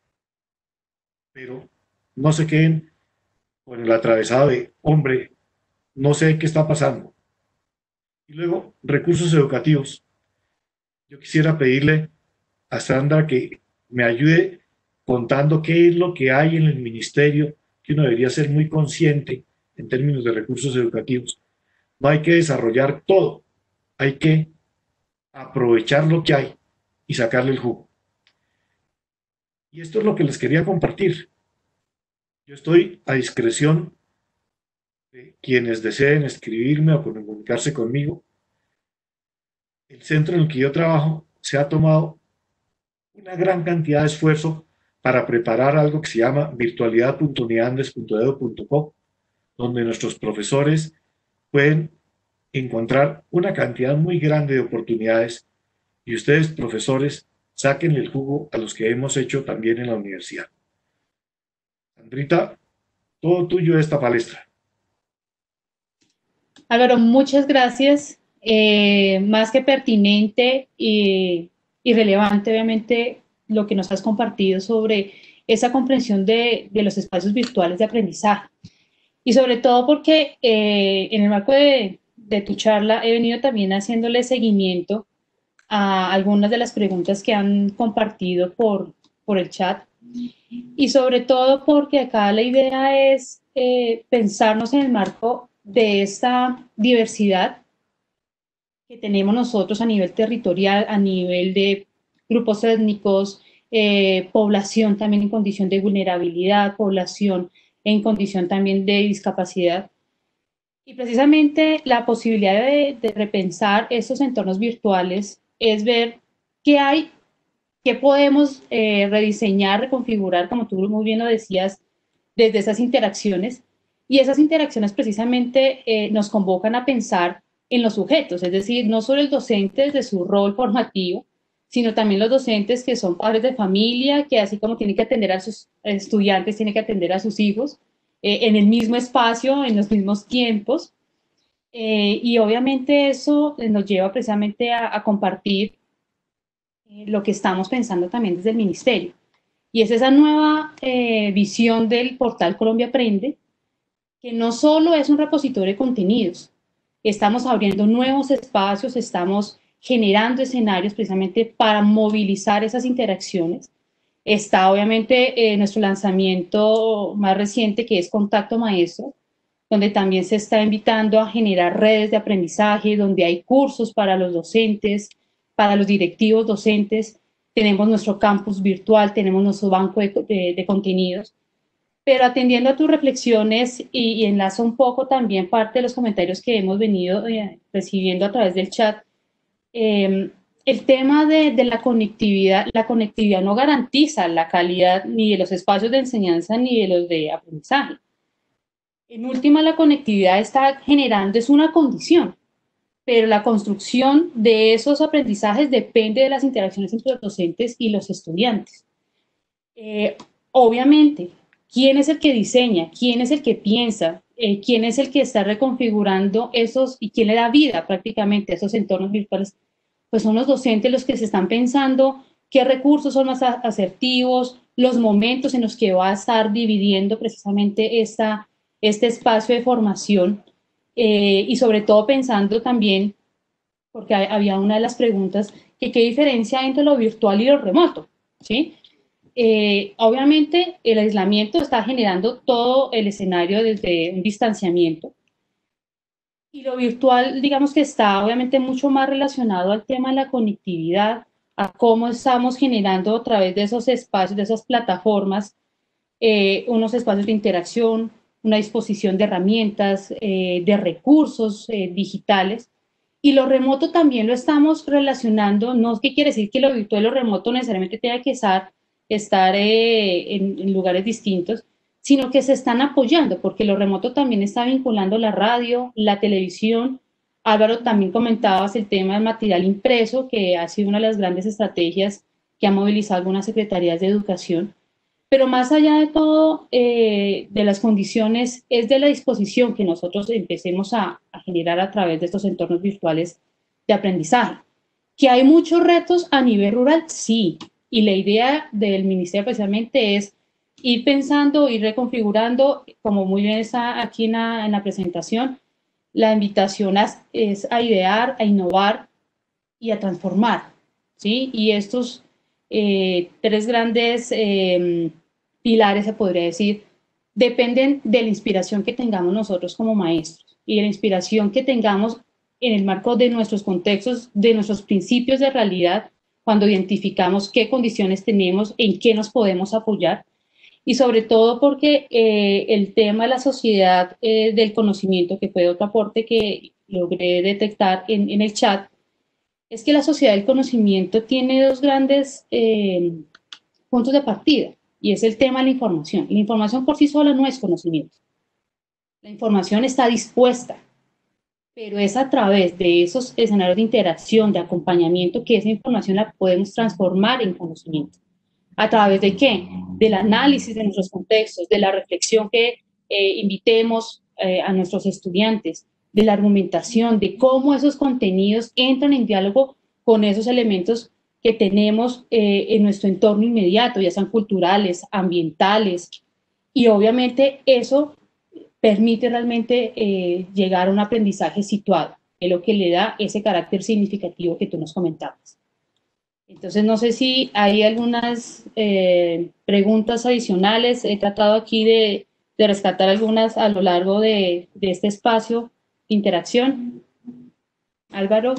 pero no se queden con el atravesado de, hombre, no sé qué está pasando. Y luego, recursos educativos. Yo quisiera pedirle a Sandra que me ayude contando qué es lo que hay en el ministerio, que uno debería ser muy consciente en términos de recursos educativos. No hay que desarrollar todo, hay que aprovechar lo que hay y sacarle el jugo. Y esto es lo que les quería compartir. Yo estoy a discreción de quienes deseen escribirme o comunicarse conmigo. El centro en el que yo trabajo se ha tomado una gran cantidad de esfuerzo para preparar algo que se llama virtualidad.uniandes.edu.co, donde nuestros profesores pueden encontrar una cantidad muy grande de oportunidades y ustedes, profesores, saquen el jugo a los que hemos hecho también en la universidad. Sandrita, todo tuyo esta palestra. Álvaro, muchas gracias. Más que pertinente y relevante, obviamente, lo que nos has compartido sobre esa comprensión de los espacios virtuales de aprendizaje. Y sobre todo porque en el marco de tu charla he venido también haciéndole seguimiento a algunas de las preguntas que han compartido por el chat. Y sobre todo porque acá la idea es pensarnos en el marco de esta diversidad que tenemos nosotros a nivel territorial, a nivel de grupos étnicos, población también en condición de vulnerabilidad, población en condición también de discapacidad. Y precisamente la posibilidad de repensar estos entornos virtuales es ver qué hay, qué podemos rediseñar, reconfigurar, como tú muy bien lo decías, desde esas interacciones. Y esas interacciones precisamente nos convocan a pensar en los sujetos, es decir, no solo el docente desde su rol formativo, sino también los docentes que son padres de familia, que así como tienen que atender a sus estudiantes, tienen que atender a sus hijos en el mismo espacio, en los mismos tiempos. Y obviamente eso nos lleva precisamente a compartir lo que estamos pensando también desde el ministerio. Y es esa nueva visión del portal Colombia Aprende, que no solo es un repositorio de contenidos, estamos abriendo nuevos espacios, estamos generando escenarios precisamente para movilizar esas interacciones. Está obviamente nuestro lanzamiento más reciente, que es Contacto Maestro, donde también se está invitando a generar redes de aprendizaje, donde hay cursos para los docentes, para los directivos docentes. Tenemos nuestro campus virtual, tenemos nuestro banco de contenidos. Pero atendiendo a tus reflexiones y enlazo un poco también parte de los comentarios que hemos venido recibiendo a través del chat, el tema de la conectividad no garantiza la calidad ni de los espacios de enseñanza ni de los de aprendizaje. En última, la conectividad está generando, es una condición, pero la construcción de esos aprendizajes depende de las interacciones entre los docentes y los estudiantes. Obviamente, ¿quién es el que diseña? ¿Quién es el que piensa? ¿Quién es el que está reconfigurando esos y quién le da vida prácticamente a esos entornos virtuales? Pues son los docentes los que se están pensando qué recursos son más asertivos, los momentos en los que va a estar dividiendo precisamente este espacio de formación y sobre todo pensando también, porque había una de las preguntas, que qué diferencia hay entre lo virtual y lo remoto, ¿sí? Obviamente el aislamiento está generando todo el escenario desde un distanciamiento y lo virtual, digamos que está obviamente mucho más relacionado al tema de la conectividad, a cómo estamos generando a través de esos espacios, de esas plataformas, unos espacios de interacción, una disposición de herramientas, de recursos digitales. Y lo remoto también lo estamos relacionando, no es que quiere decir que lo virtual y lo remoto necesariamente tenga que estar en lugares distintos, sino que se están apoyando, porque lo remoto también está vinculando la radio, la televisión. Álvaro, también comentabas el tema del material impreso, que ha sido una de las grandes estrategias que ha movilizado algunas secretarías de educación. Pero más allá de todo, de las condiciones, es de la disposición que nosotros empecemos a generar a través de estos entornos virtuales de aprendizaje. ¿Que hay muchos retos a nivel rural? Sí. Y la idea del ministerio precisamente es ir pensando, ir reconfigurando, como muy bien está aquí en la presentación, la invitación es a idear, a innovar y a transformar, ¿sí? Y estos tres grandes pilares, se podría decir, dependen de la inspiración que tengamos nosotros como maestros y de la inspiración que tengamos en el marco de nuestros contextos, de nuestros principios de realidad, cuando identificamos qué condiciones tenemos, en qué nos podemos apoyar, y sobre todo porque el tema de la sociedad del conocimiento, que fue otro aporte que logré detectar en el chat, es que la sociedad del conocimiento tiene dos grandes puntos de partida, y es el tema de la información. La información por sí sola no es conocimiento. La información está dispuesta, pero es a través de esos escenarios de interacción, de acompañamiento, que esa información la podemos transformar en conocimiento. ¿A través de qué? Del análisis de nuestros contextos, de la reflexión que invitemos a nuestros estudiantes, de la argumentación, de cómo esos contenidos entran en diálogo con esos elementos que tenemos en nuestro entorno inmediato, ya sean culturales, ambientales, y obviamente eso permite realmente llegar a un aprendizaje situado, que es lo que le da ese carácter significativo que tú nos comentabas. Entonces, no sé si hay algunas preguntas adicionales. He tratado aquí de rescatar algunas a lo largo de este espacio de interacción. Álvaro.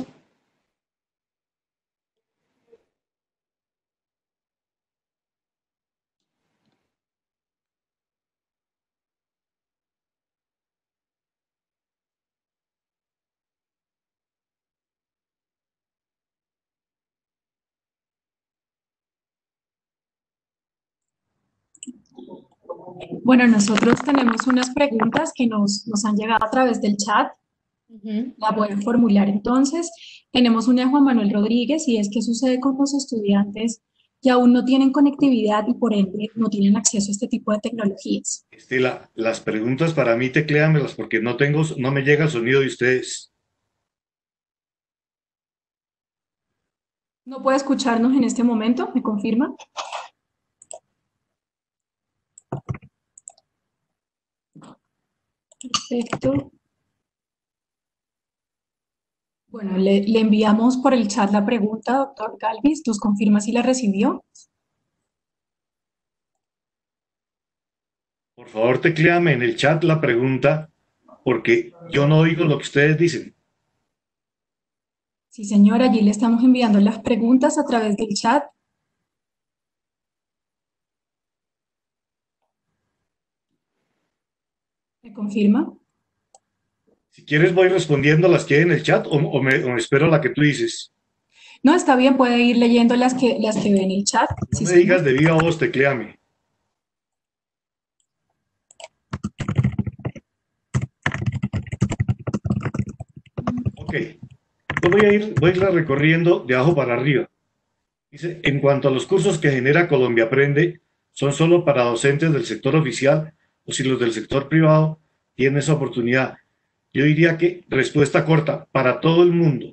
Bueno, nosotros tenemos unas preguntas que nos han llegado a través del chat. La voy a formular entonces. Tenemos una de Juan Manuel Rodríguez y es: ¿qué sucede con los estudiantes que aún no tienen conectividad y por ende no tienen acceso a este tipo de tecnologías? Estela, las preguntas para mí tecléamelas porque no me llega el sonido de ustedes. ¿No puede escucharnos en este momento? ¿Me confirma? Perfecto. Bueno, le enviamos por el chat la pregunta, doctor Galvis. ¿Nos confirma si la recibió? Por favor, tecléame en el chat la pregunta porque yo no oigo lo que ustedes dicen. Sí, señora, allí le estamos enviando las preguntas a través del chat. ¿Me confirma? Si quieres voy respondiendo las que hay en el chat o me espero la que tú dices. No, está bien, puede ir leyendo las que ve en el chat. No Sí, me señor. digas de viva voz, tecléame. Ok, yo voy a irla recorriendo de abajo para arriba. Dice, en cuanto a los cursos que genera Colombia Aprende, ¿son solo para docentes del sector oficial o si los del sector privado tienen esa oportunidad? Yo diría que respuesta corta, para todo el mundo.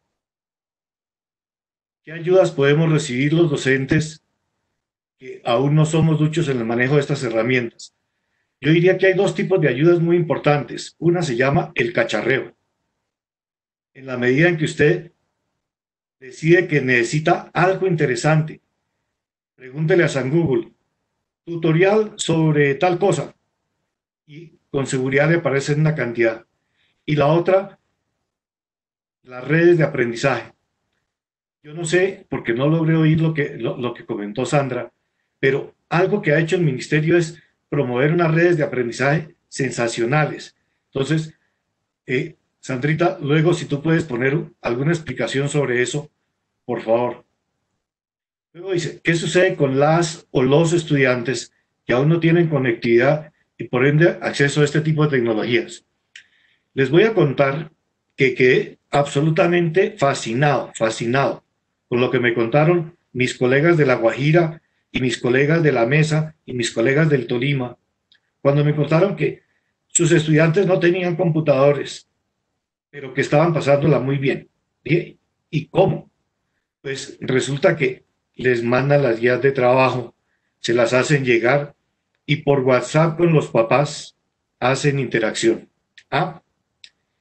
¿Qué ayudas podemos recibir los docentes que aún no somos duchos en el manejo de estas herramientas? Yo diría que hay dos tipos de ayudas muy importantes. Una se llama el cacharreo. En la medida en que usted decide que necesita algo interesante, pregúntele a San Google, tutorial sobre tal cosa, y con seguridad le aparece una cantidad. Y la otra, las redes de aprendizaje. Yo no sé, porque no logré oír lo que comentó Sandra, pero algo que ha hecho el ministerio es promover unas redes de aprendizaje sensacionales. Entonces, Sandrita, luego si tú puedes poner alguna explicación sobre eso, por favor. Luego dice, ¿qué sucede con las o los estudiantes que aún no tienen conectividad y por ende acceso a este tipo de tecnologías? Les voy a contar que quedé absolutamente fascinado con lo que me contaron mis colegas de La Guajira y mis colegas de La Mesa y mis colegas del Tolima, cuando me contaron que sus estudiantes no tenían computadores, pero que estaban pasándola muy bien. Dije, ¿y cómo? Pues resulta que les mandan las guías de trabajo, se las hacen llegar y por WhatsApp con los papás hacen interacción. Ah,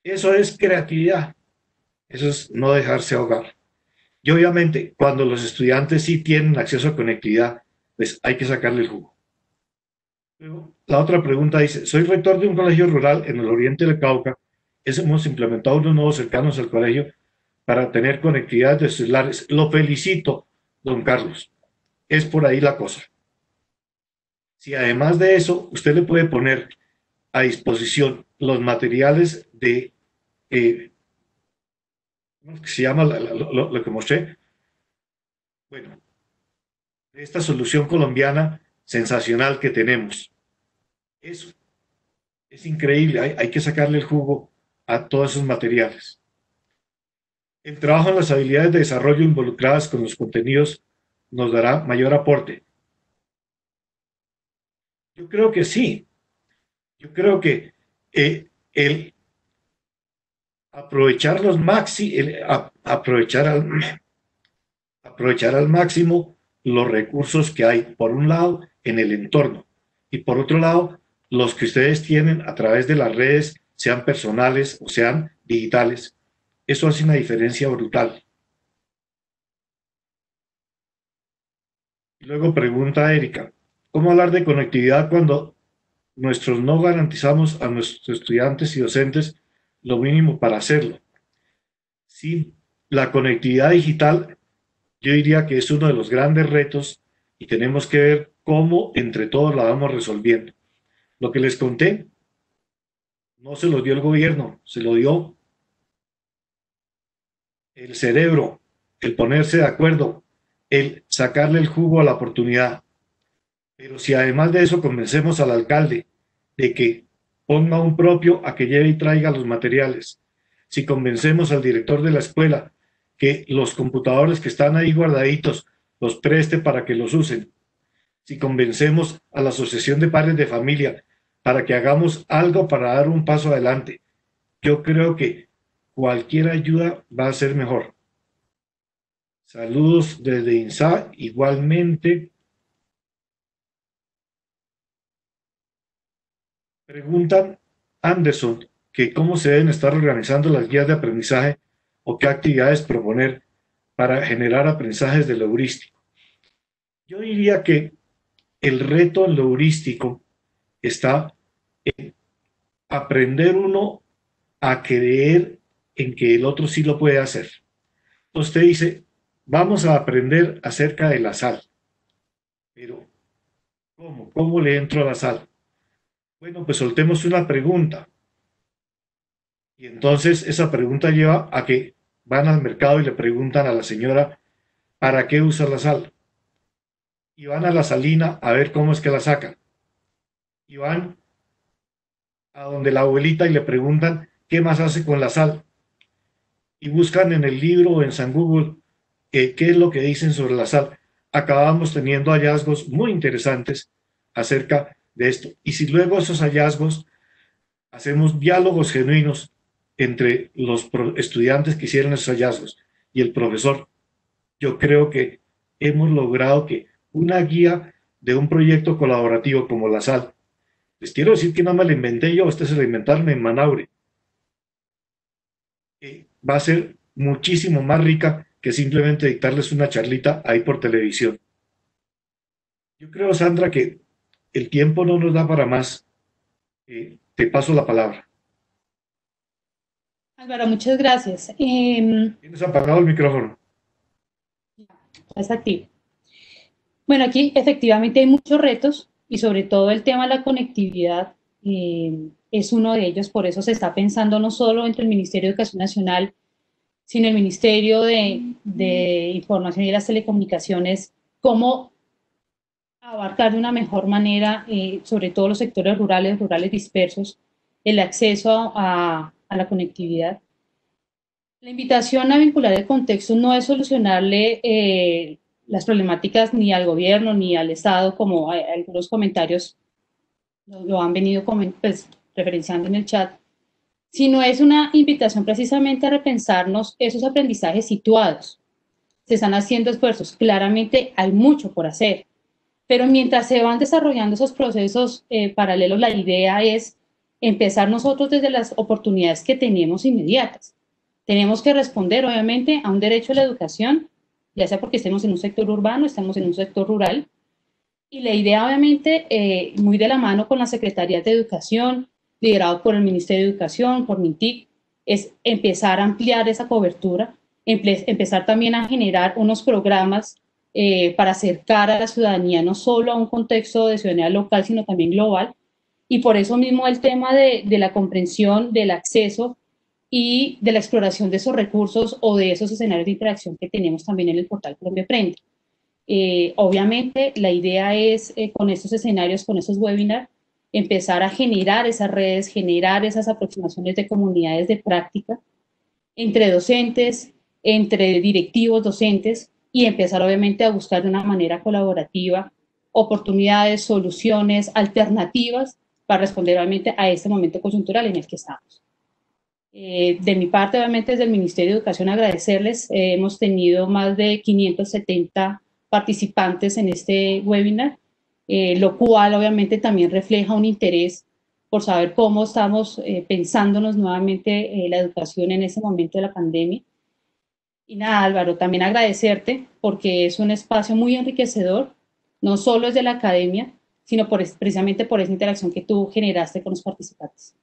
Eso es creatividad, eso es no dejarse ahogar. Y obviamente, cuando los estudiantes sí tienen acceso a conectividad, pues hay que sacarle el jugo. Luego, la otra pregunta dice, soy rector de un colegio rural en el oriente del Cauca, hemos implementado unos nodos cercanos al colegio para tener conectividad de celulares. Lo felicito, don Carlos. Es por ahí la cosa. Si además de eso, usted le puede poner a disposición los materiales de, ¿cómo es que se llama lo que mostré? Bueno, de esta solución colombiana sensacional que tenemos. Eso es increíble, hay que sacarle el jugo a todos esos materiales. El trabajo en las habilidades de desarrollo involucradas con los contenidos nos dará mayor aporte. Yo creo que sí. Yo creo que el aprovechar los maxi, aprovechar al máximo los recursos que hay, por un lado, en el entorno, y por otro lado, los que ustedes tienen a través de las redes, sean personales o sean digitales. Eso hace una diferencia brutal. Y luego pregunta Erika, ¿cómo hablar de conectividad cuando nosotros no garantizamos a nuestros estudiantes y docentes lo mínimo para hacerlo? Sí, la conectividad digital yo diría que es uno de los grandes retos y tenemos que ver cómo entre todos la vamos resolviendo. Lo que les conté no se lo dio el gobierno, se lo dio el cerebro, el ponerse de acuerdo, el sacarle el jugo a la oportunidad. Pero si además de eso convencemos al alcalde de que ponga un propio a que lleve y traiga los materiales, si convencemos al director de la escuela que los computadores que están ahí guardaditos los preste para que los usen, si convencemos a la Asociación de Padres de Familia para que hagamos algo para dar un paso adelante, yo creo que cualquier ayuda va a ser mejor. Saludos desde INSA, igualmente. Preguntan Anderson que cómo se deben estar organizando las guías de aprendizaje o qué actividades proponer para generar aprendizajes de lo heurístico. Yo diría que el reto en lo heurístico está en aprender uno a creer en que el otro sí lo puede hacer. Usted dice, vamos a aprender acerca de la sal, pero ¿cómo? ¿Cómo le entro a la sal? Bueno, pues soltemos una pregunta. Y entonces esa pregunta lleva a que van al mercado y le preguntan a la señora, ¿para qué usa la sal? Y van a la salina a ver cómo es que la sacan. Y van a donde la abuelita y le preguntan, ¿qué más hace con la sal? Y buscan en el libro o en San Google qué es lo que dicen sobre la sal. Acabamos teniendo hallazgos muy interesantes acerca de esto. Y si luego esos hallazgos hacemos diálogos genuinos entre los estudiantes que hicieron esos hallazgos y el profesor, yo creo que hemos logrado que una guía de un proyecto colaborativo como la sal, les quiero decir que no me la inventé yo, ustedes se la inventaron en Manaure, va a ser muchísimo más rica que simplemente dictarles una charlita ahí por televisión. Yo creo, Sandra, que el tiempo no nos da para más. Te paso la palabra. Álvaro, muchas gracias. Tienes apagado el micrófono. Es activo. Bueno, aquí efectivamente hay muchos retos y sobre todo el tema de la conectividad es uno de ellos. Por eso se está pensando no solo entre el Ministerio de Educación Nacional, sino el Ministerio de Información y las Telecomunicaciones, cómo abarcar de una mejor manera, sobre todo los sectores rurales dispersos, el acceso a la conectividad. La invitación a vincular el contexto no es solucionarle las problemáticas ni al gobierno ni al Estado, como algunos comentarios lo han venido pues, referenciando en el chat, sino es una invitación precisamente a repensarnos esos aprendizajes situados. Se están haciendo esfuerzos, claramente hay mucho por hacer, pero mientras se van desarrollando esos procesos paralelos, la idea es empezar nosotros desde las oportunidades que tenemos inmediatas. Tenemos que responder, obviamente, a un derecho a la educación, ya sea porque estemos en un sector urbano, estamos en un sector rural, y la idea, obviamente, muy de la mano con las Secretarías de Educación, liderado por el Ministerio de Educación, por MINTIC, es empezar a ampliar esa cobertura, empezar también a generar unos programas para acercar a la ciudadanía no solo a un contexto de ciudadanía local, sino también global, y por eso mismo el tema de la comprensión, del acceso y de la exploración de esos recursos o de esos escenarios de interacción que tenemos también en el portal Colombia Aprende. Obviamente la idea es con estos escenarios, con estos webinars, empezar a generar esas redes, generar esas aproximaciones de comunidades de práctica entre docentes, entre directivos docentes y empezar obviamente a buscar de una manera colaborativa oportunidades, soluciones, alternativas para responder obviamente a este momento coyuntural en el que estamos. De mi parte, obviamente, desde el Ministerio de Educación agradecerles. Hemos tenido más de 570 participantes en este webinar, lo cual obviamente también refleja un interés por saber cómo estamos pensándonos nuevamente la educación en ese momento de la pandemia. Y nada, Álvaro, también agradecerte porque es un espacio muy enriquecedor, no solo desde la academia, sino precisamente por esa interacción que tú generaste con los participantes.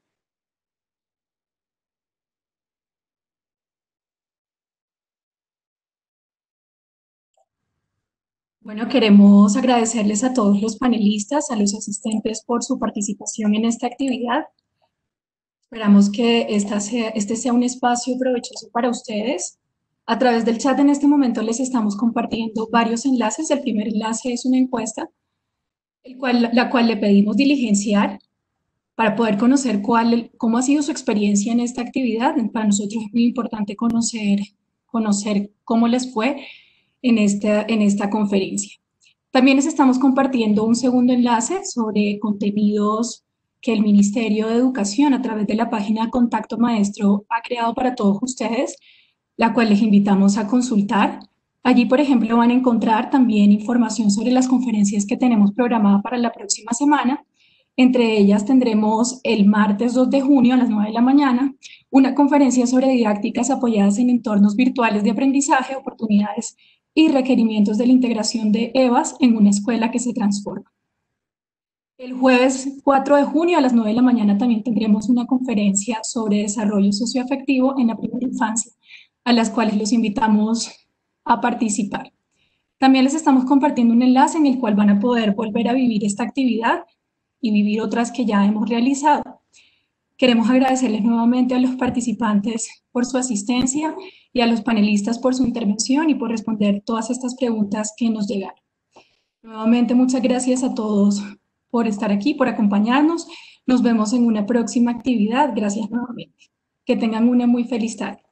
Bueno, queremos agradecerles a todos los panelistas, a los asistentes por su participación en esta actividad. Esperamos que este sea un espacio provechoso para ustedes. A través del chat en este momento les estamos compartiendo varios enlaces. El primer enlace es una encuesta, la cual le pedimos diligenciar para poder conocer cómo ha sido su experiencia en esta actividad. Para nosotros es muy importante conocer cómo les fue en esta conferencia. También les estamos compartiendo un segundo enlace sobre contenidos que el Ministerio de Educación a través de la página Contacto Maestro ha creado para todos ustedes, la cual les invitamos a consultar. Allí, por ejemplo, van a encontrar también información sobre las conferencias que tenemos programadas para la próxima semana. Entre ellas tendremos el martes 2 de junio a las 9 de la mañana una conferencia sobre didácticas apoyadas en entornos virtuales de aprendizaje, oportunidades y requerimientos de la integración de EVAs en una escuela que se transforma. El jueves 4 de junio a las 9 de la mañana también tendremos una conferencia sobre desarrollo socioafectivo en la primera infancia, a las cuales los invitamos a participar. También les estamos compartiendo un enlace en el cual van a poder volver a vivir esta actividad y vivir otras que ya hemos realizado. Queremos agradecerles nuevamente a los participantes por su asistencia y a los panelistas por su intervención y por responder todas estas preguntas que nos llegaron. Nuevamente, muchas gracias a todos por estar aquí, por acompañarnos. Nos vemos en una próxima actividad. Gracias nuevamente. Que tengan una muy feliz tarde.